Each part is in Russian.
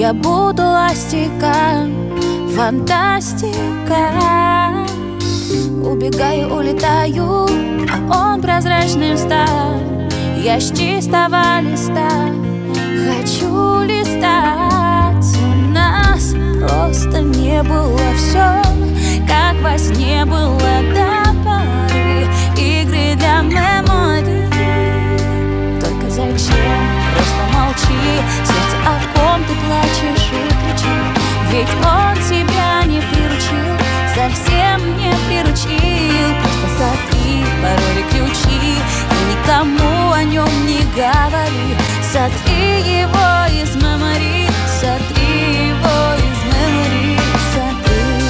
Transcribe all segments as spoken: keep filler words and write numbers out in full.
я буду ластика, фантастика. Убегаю, улетаю, а он прозрачным стал. Я с чистого листа хочу листать. У нас просто не было все, как во сне было до поры игры для мемори. Только зачем? Просто молчи, сердце, о ком ты плачешь и кричишь. Ведь он тебя не приручил, совсем не приручил. Просто сотри пароли, ключи и никому о нем не говори. Сотри его из мемори, сотри его из мемори, сотри.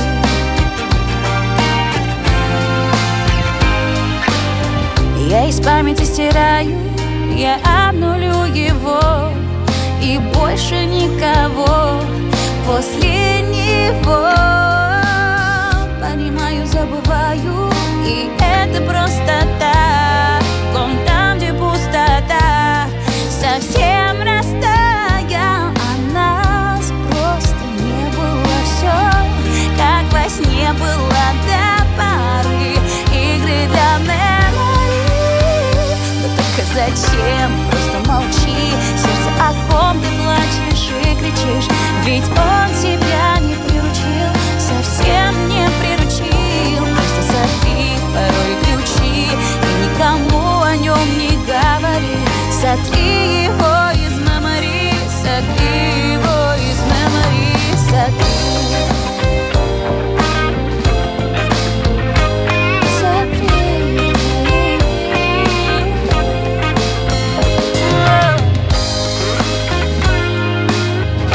Я из памяти стираю, я обнулю его, и больше никого после него. Понимаю, забываю, и это просто так. Он там, где пустота, совсем растаял. А нас просто не было все, как во сне было до поры игры для мемори. Но только зачем? Просто молчи, сердце, о ком ты плачешь и кричишь. Ведь он тебя не приручил, совсем не приручил. Просто сотри порой ключи и никому о нем не говори. Сотри его из мемори, сотри его из мемори, сотри.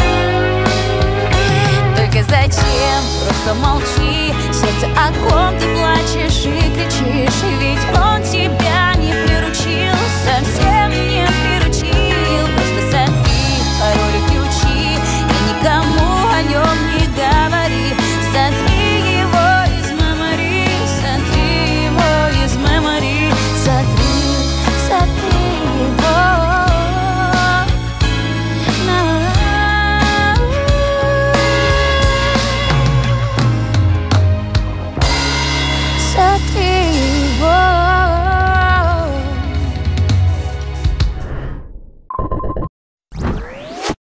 Зачем? Просто молчи, сердце, о ком ты